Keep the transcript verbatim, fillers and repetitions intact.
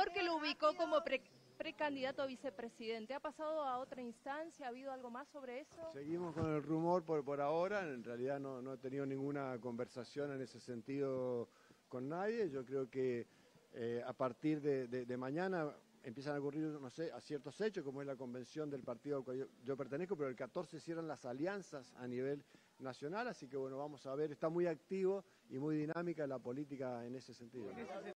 rumor que lo ubicó como pre, precandidato a vicepresidente. ¿Ha pasado a otra instancia? ¿Ha habido algo más sobre eso? Seguimos con el rumor por, por ahora. En realidad no, no he tenido ninguna conversación en ese sentido con nadie. Yo creo que eh, a partir de, de, de mañana empiezan a ocurrir, no sé, a ciertos hechos, como es la convención del partido al cual yo, yo pertenezco, pero el catorce cierran las alianzas a nivel nacional, así que bueno, vamos a ver, está muy activo y muy dinámica la política en ese sentido.